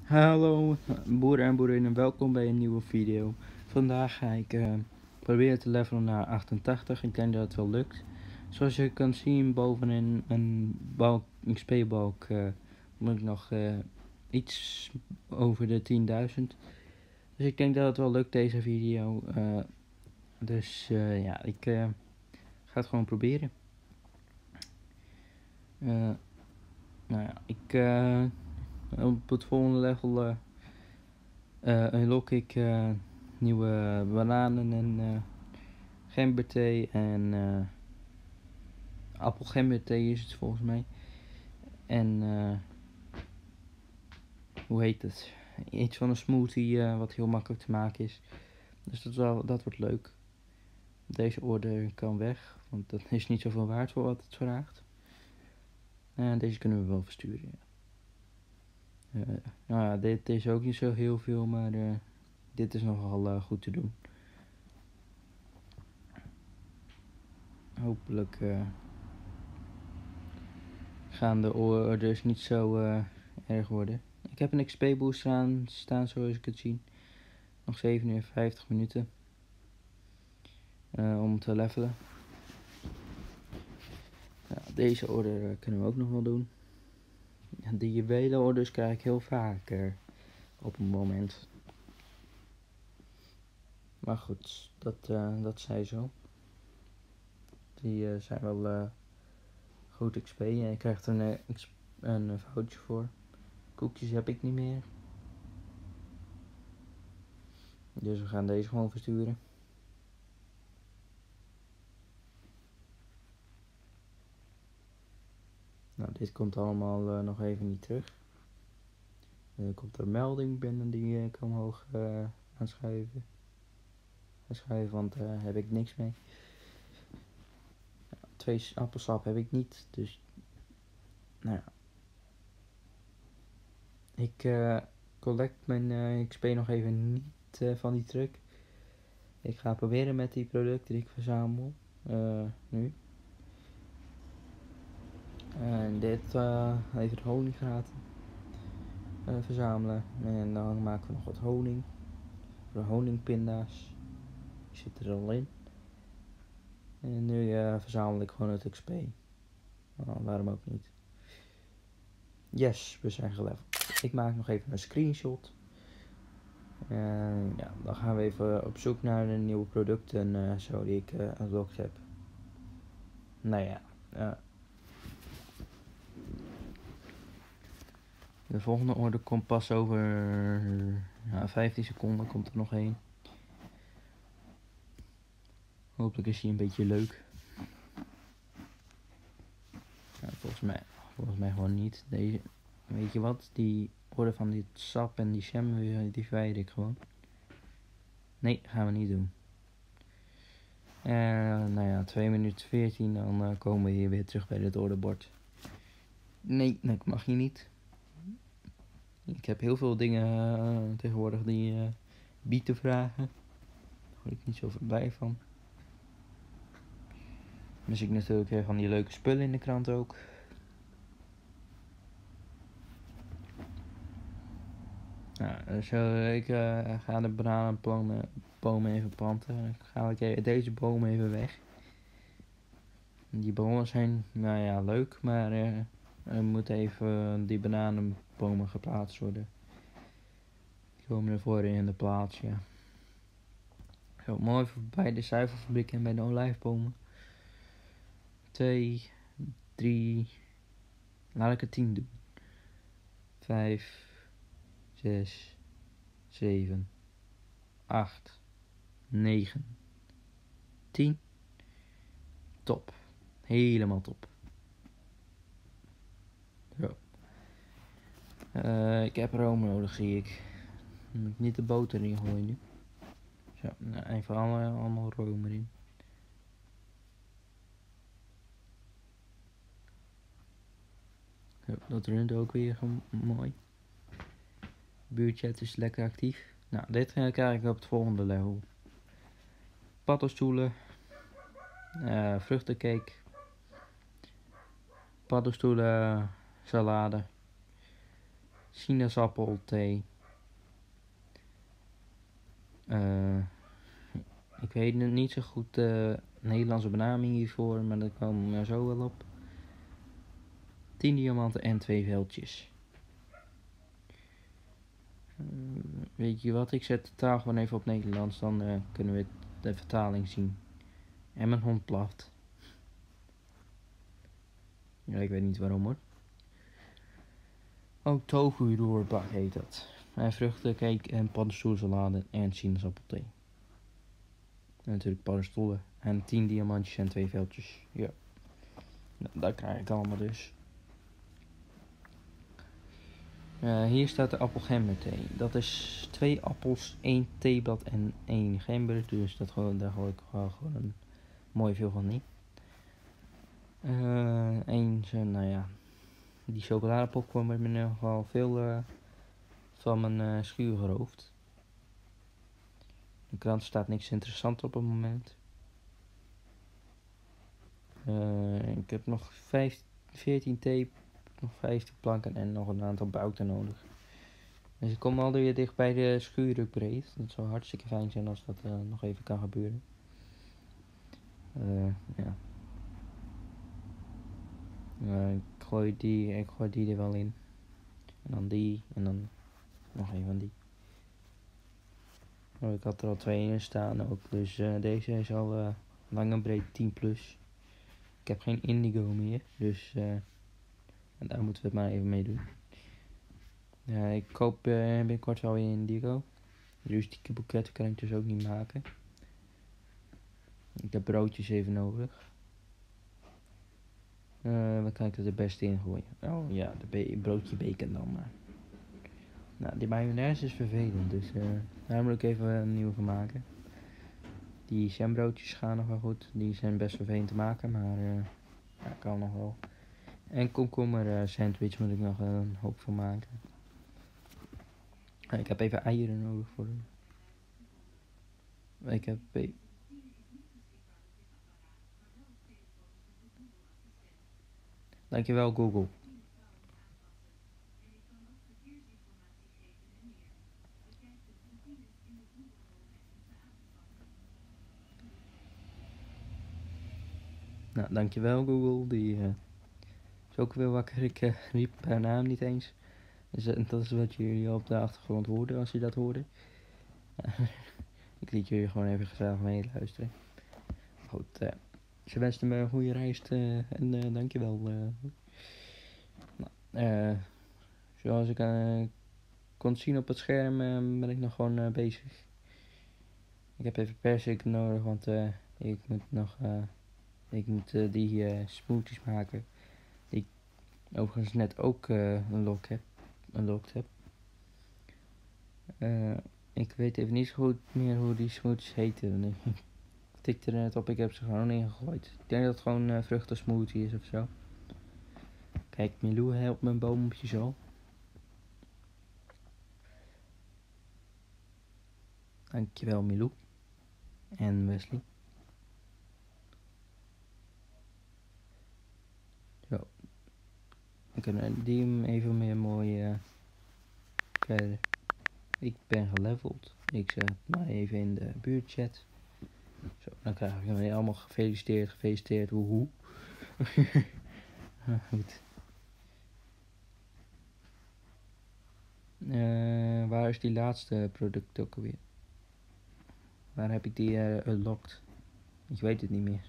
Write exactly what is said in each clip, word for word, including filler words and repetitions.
Hallo boeren en boerinnen, welkom bij een nieuwe video. Vandaag ga ik uh, proberen te levelen naar achtentachtig. Ik denk dat het wel lukt. Zoals je kan zien bovenin een balk, X P-balk, uh, moet ik nog uh, iets over de tienduizend. Dus ik denk dat het wel lukt deze video. Uh, dus uh, ja, ik uh, ga het gewoon proberen. Uh, nou ja, ik uh, op het volgende level uh, uh, unlock ik uh, nieuwe bananen en uh, gemberthee en uh, appelgemberthee is het volgens mij. En uh, hoe heet het? Iets van een smoothie uh, wat heel makkelijk te maken is. Dus dat, wel, dat wordt leuk. Deze order kan weg, want dat is niet zoveel waard voor wat het vraagt. En deze kunnen we wel versturen. Ja. Uh, nou ja, dit is ook niet zo heel veel, maar uh, dit is nogal uh, goed te doen. Hopelijk uh, gaan de orders niet zo uh, erg worden. Ik heb een X P booster aan staan zoals ik het zie. Nog zevenenvijftig minuten uh, om te levelen. Ja, deze order uh, kunnen we ook nog wel doen. De juwelen orders krijg ik heel vaak uh, op een moment. Maar goed, dat, uh, dat zij zo. Die uh, zijn wel uh, goed X P en je krijgt er een, een, een voucher voor. Koekjes heb ik niet meer. Dus we gaan deze gewoon versturen. Nou, dit komt allemaal uh, nog even niet terug. Er uh, komt er een melding binnen die ik omhoog uh, aanschuiven. aanschuiven, want daar uh, heb ik niks mee. Ja, twee appelsap heb ik niet, dus nou ja. Ik uh, collect mijn uh, X P nog even niet uh, van die truck. Ik ga proberen met die producten die ik verzamel uh, nu. En dit uh, even de honinggraten uh, verzamelen. En dan maken we nog wat honing. De honingpinda's. Die zitten er al in. En nu uh, verzamel ik gewoon het X P. Oh, waarom ook niet. Yes, we zijn geleveld. Ik maak nog even een screenshot. En ja, dan gaan we even op zoek naar de nieuwe producten uh, zo die ik uh, unlocked heb. Nou ja. Uh, de volgende order komt pas over uh, vijftien seconden. Komt er nog één. Hopelijk is hij een beetje leuk. Ja, volgens mij, volgens mij gewoon niet. Deze, weet je wat? Die order van dit sap en die jam, die verwijder ik gewoon. Nee, gaan we niet doen. En uh, nou ja, twee minuten veertien, dan uh, komen we hier weer terug bij dit orderbord. Nee, dat mag je niet. Ik heb heel veel dingen uh, tegenwoordig die uh, bieden vragen. Daar word ik niet zo blij van. Dan zie ik natuurlijk weer van die leuke spullen in de krant ook. Nou, dus uh, ik uh, ga de bananenbomen even planten. Dan ga ik deze bomen even weg. Die bomen zijn, nou ja, leuk, maar uh, er moeten even die bananenbomen geplaatst worden. Die komen ervoor in de plaats, ja. Zo, mooi bij de zuivelfabriek en bij de olijfbomen. Twee, drie, laat ik het tien doen. Vijf, zes, zeven, acht, negen, tien. Top. Helemaal top. Zo. Uh, ik heb room nodig, zie ik. Dan moet ik niet de boter erin gooien nu. Zo, nou, even allemaal, allemaal room erin. Zo, dat runt ook weer mooi. Buurtchat is lekker actief. Nou, dit krijg ik op het volgende level. Paddenstoelen. Uh, vruchtencake. Paddenstoelen. Salade. sinaasappelthee. Uh, ik weet niet zo goed de Nederlandse benaming hiervoor, maar daar komen we zo wel op. tien diamanten en twee veldjes. Uh, weet je wat, ik zet de taal gewoon even op Nederlands, dan uh, kunnen we de vertaling zien. En mijn hond blaft. Ja, ik weet niet waarom hoor. Oh, tofu roerbak heet dat. En vruchtencake en paddenstoelsalade en sinaasappelthee. En natuurlijk paddenstoelen. En tien diamantjes en twee veldjes. Ja. Nou, dat krijg ik allemaal dus. Uh, hier staat de appelgemberthee. Dat is twee appels, één theeblad en één gember. Dus dat gewoon, daar gooi ik gewoon, gewoon een mooi veel van in. Uh, Eén, nou ja. Die chocoladepopcorn werd me in ieder geval veel uh, van mijn uh, schuur geroofd. De krant staat niks interessants op het moment. Uh, ik heb nog vijf, veertien tape, nog vijftien planken en nog een aantal bouten nodig. Dus ik kom alweer dicht bij de schuurupgrade. Dat zou hartstikke fijn zijn als dat uh, nog even kan gebeuren. Uh, ja. Uh, ik, gooi die, ik gooi die er wel in. En dan die en dan nog een van die. Oh, ik had er al twee in staan ook. Dus uh, deze is al uh, lang en breed tien plus. Ik heb geen indigo meer. Dus uh, en daar moeten we het maar even mee doen. Ja, ik koop uh, binnenkort wel weer indigo. Rustieke boeketten kan ik dus ook niet maken. Ik heb broodjes even nodig. Uh, wat kan ik er het beste in gooien? Oh ja, de be- broodje bacon dan maar. Nou, die mayonaise is vervelend, dus uh, daar moet ik even een nieuwe van maken. Die jambroodjes gaan nog wel goed. Die zijn best vervelend te maken, maar uh, ja, kan nog wel. En komkommer uh, sandwich moet ik nog een hoop van maken. Uh, ik heb even eieren nodig voor de... Ik heb... Dankjewel Google. Nou, dankjewel Google. Die uh, is ook weer wakker. Ik uh, riep haar naam niet eens. Dus uh, dat is wat jullie op de achtergrond hoorden als je dat hoorde. Ik liet jullie gewoon even gezellig meeluisteren. Goed, uh, ze wenste me een goede reis uh, en uh, dankjewel. Uh. Nou, uh, zoals ik uh, kon zien op het scherm uh, ben ik nog gewoon uh, bezig. Ik heb even persik nodig, want uh, ik moet nog... Uh, Ik moet uh, die uh, smoothies maken. Die ik overigens net ook uh, unlocked heb. Unlocked heb. Uh, ik weet even niet zo goed meer hoe die smoothies heten. Ik tikte er net op, ik heb ze gewoon ingegooid. Ik denk dat het gewoon uh, vruchtensmoothie is of zo. Kijk, Milou helpt mijn boompjes al. Dankjewel Milou. En Wesley. Zo. Dan kunnen we die even meer mooi uh, verder. Ik ben geleveld. Ik zet het maar even in de buurtchat. Zo, dan krijg ik jullie allemaal gefeliciteerd, gefeliciteerd, woehoe. Goed. Uh, waar is die laatste product ook alweer? Waar heb ik die uh, unlocked? Ik weet het niet meer.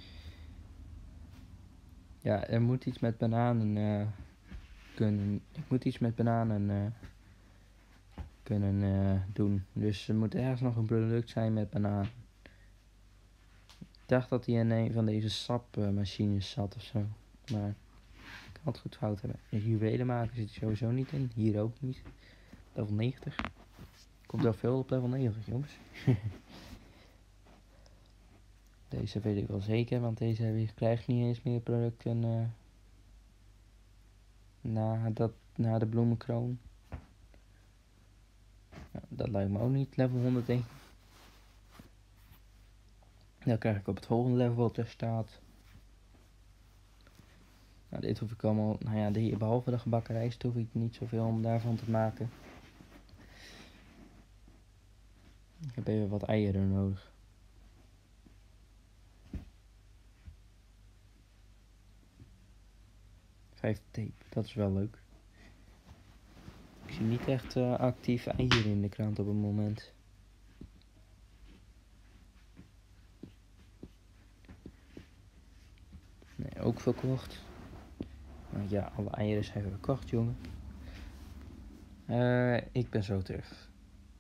Ja, er moet iets met bananen uh, kunnen. Ik moet iets met bananen uh, kunnen uh, doen. Dus er moet ergens nog een product zijn met bananen. Ik dacht dat hij in een van deze sapmachines zat of zo. Maar ik had het goed fout hebben. De juwelen maken zit er sowieso niet in. Hier ook niet. Level negentig. Komt wel veel op level negentig, jongens. Deze weet ik wel zeker, want deze krijgt niet eens meer producten uh, na, dat, na de bloemenkroon. Nou, dat lijkt me ook niet level honderdéén. Dan krijg ik op het volgende level wat er staat. Nou, dit hoef ik allemaal, nou ja, de, behalve de gebakken rijst hoef ik niet zoveel om daarvan te maken. Ik heb even wat eieren nodig. Vijf tape, dat is wel leuk. Ik zie niet echt uh, actief eieren in de krant op het moment. Nee, ook verkocht. Nou ja, alle eieren zijn verkocht, jongen. Uh, ik ben zo terug.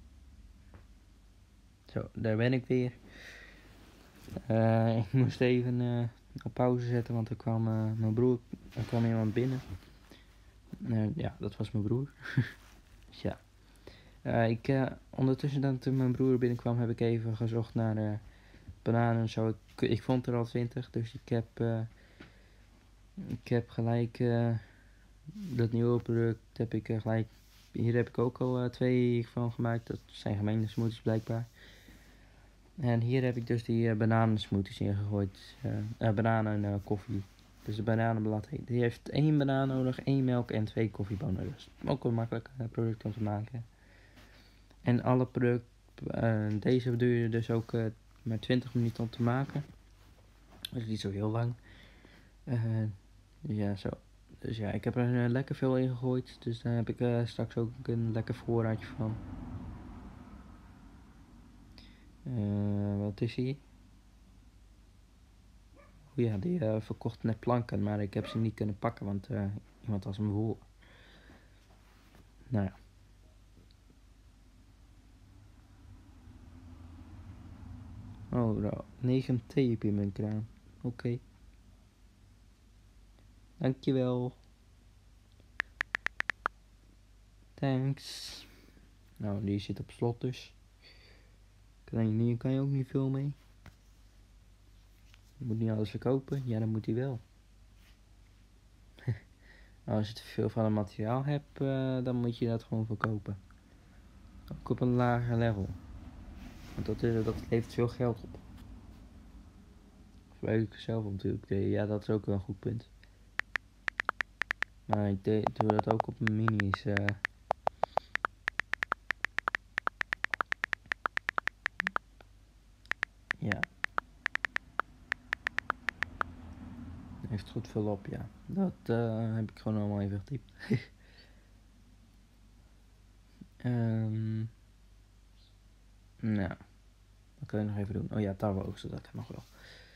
Zo, daar ben ik weer. Uh, ik moest even uh, op pauze zetten, want er kwam uh, mijn broer, er kwam iemand binnen. Uh, ja, dat was mijn broer. Dus ja. Uh, ik, uh, ondertussen dat toen mijn broer binnenkwam, heb ik even gezocht naar uh, bananen en zo. Ik, ik vond er al twintig, dus ik heb, uh, ik heb gelijk uh, dat nieuwe product heb ik uh, gelijk. Hier heb ik ook al uh, twee van gemaakt. Dat zijn gemengde smoothies blijkbaar. En hier heb ik dus die uh, bananensmoothies in gegooid. Uh, uh, bananen en uh, koffie. Dus de bananenblad. Die heeft één banaan nodig, één melk en twee koffiebonen. Dus ook een makkelijk uh, product om te maken. En alle product, uh, deze duurde dus ook uh, maar twintig minuten om te maken. Dus niet zo heel lang. Uh, ja, zo. Dus ja, ik heb er uh, lekker veel in gegooid. Dus daar heb ik uh, straks ook een lekker voorraadje van. Uh, wat is hier? Oh ja, die uh, verkocht net planken, maar ik heb ze niet kunnen pakken, want uh, iemand was hem voor. Nou ja. Oh, nou, negen tape in mijn kraan. Oké. Okay. Dankjewel. Thanks. Nou, die zit op slot dus. Kan je, niet, kan je ook niet veel mee. Je moet niet alles verkopen. Ja, dan moet hij wel. Nou, als je te veel van het materiaal hebt, uh, dan moet je dat gewoon verkopen. Ook op een lager level. Want dat, is, dat levert veel geld op. Dat weet ik zelf natuurlijk. Ja, dat is ook wel een goed punt. Maar ik doe dat ook op mijn minis. Uh. Ja. Heeft goed veel op, ja. Dat uh, heb ik gewoon allemaal even getypt. um, nou, wat kan je nog even doen? Oh ja, tarwe oogsten, dat kan nog wel.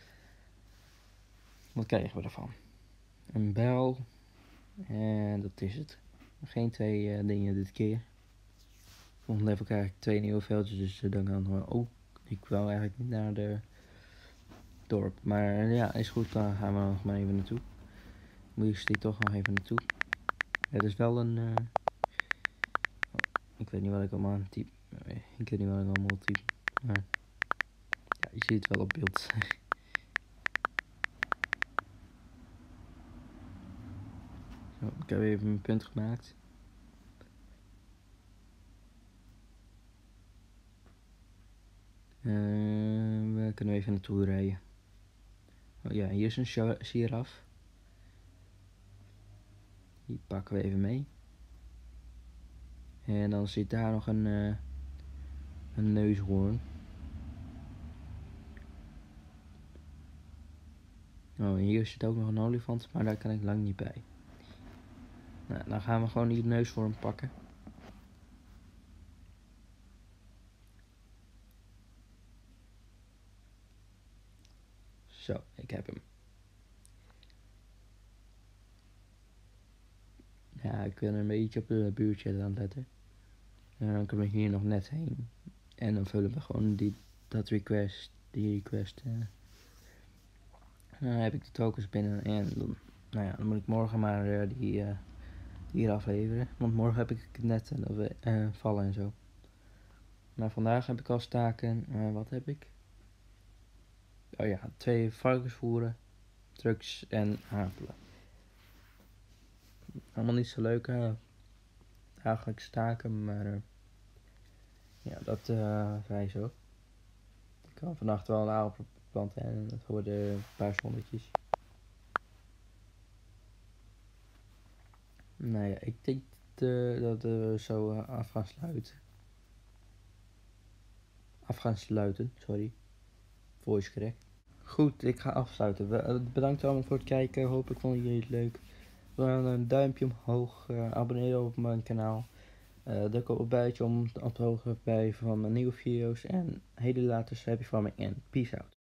Wat krijgen we ervan? Een bel. En dat is het. Geen twee uh, dingen dit keer. Volgende level krijg ik twee nieuwe veldjes, dus uh, dan kan gewoon. Oh, ik wil eigenlijk niet naar de dorp. Maar uh, ja, is goed, dan gaan we nog maar even naartoe. Moet je die toch nog even naartoe. Het is wel een. Uh, oh, ik weet niet wat ik allemaal type. Ik weet niet wat ik allemaal type. Maar ja, je ziet het wel op beeld. Zo, ik heb even mijn punt gemaakt. Uh, we kunnen even naartoe rijden. Oh ja, hier is een giraf. Die pakken we even mee. En dan zit daar nog een, uh, een neushoorn. Oh, en hier zit ook nog een olifant, maar daar kan ik lang niet bij. Nou, dan gaan we gewoon die neushoorn pakken. Zo, ik heb hem. Ja, ik ben een beetje op de buurtje aan het letten. En dan kom ik hier nog net heen. En dan vullen we gewoon die, dat request, die request. Uh. Dan heb ik de tokens binnen en dan, nou ja, dan moet ik morgen maar uh, die uh, hier afleveren. Want morgen heb ik het net uh, uh, vallen en zo. Maar vandaag heb ik al staken. Uh, wat heb ik? Oh ja, twee varkensvoeren, trucks en aardappelen. Allemaal niet zo leuk, uh, eigenlijk staken, maar uh, ja, dat uh, zei zo. Ik kan vannacht wel een aardappel planten en dat worden een paar zonnetjes. Nou ja, ik denk uh, dat we zo uh, af gaan sluiten. Af gaan sluiten, sorry. Voice crack. Goed, ik ga afsluiten. Bedankt allemaal voor het kijken. Hopelijk vonden jullie het leuk. Doe een duimpje omhoog. Uh, abonneer op mijn kanaal. Uh, druk op het buitje om op de hoogte te blijven van mijn nieuwe video's. En hele later heb je van me in. Peace out.